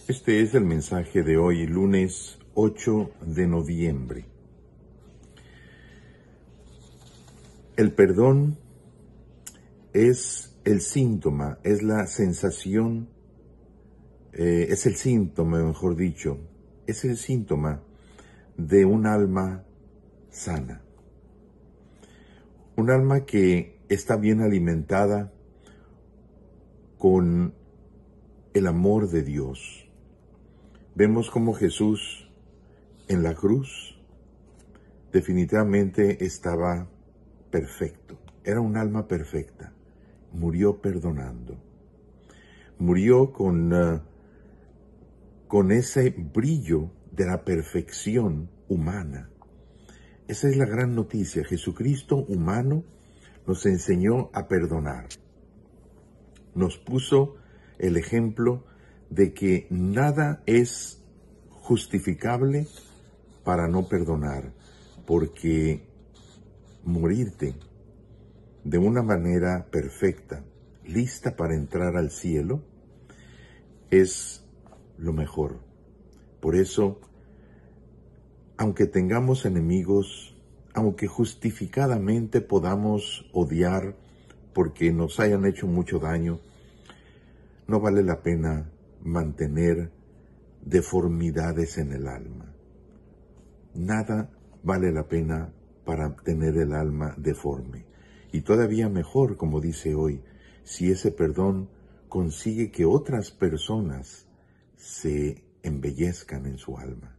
Este es el mensaje de hoy, lunes 8 de noviembre. El perdón es el síntoma, es la sensación, es el síntoma, mejor dicho, es el síntoma de un alma sana. Un alma que está bien alimentada con el amor de Dios. Vemos cómo Jesús en la cruz definitivamente estaba perfecto. Era un alma perfecta. Murió perdonando. Murió con ese brillo de la perfección humana. Esa es la gran noticia. Jesucristo humano nos enseñó a perdonar. Nos puso el ejemplo de que nada es justificable para no perdonar, porque morirte de una manera perfecta, lista para entrar al cielo, es lo mejor. Por eso, aunque tengamos enemigos, aunque justificadamente podamos odiar porque nos hayan hecho mucho daño, no vale la pena mantener deformidades en el alma. Nada vale la pena para tener el alma deforme. Y todavía mejor, como dice hoy, si ese perdón consigue que otras personas se embellezcan en su alma.